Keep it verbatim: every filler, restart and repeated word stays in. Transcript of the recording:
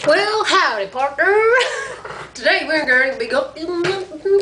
Well, howdy, partner. Today we're going to be going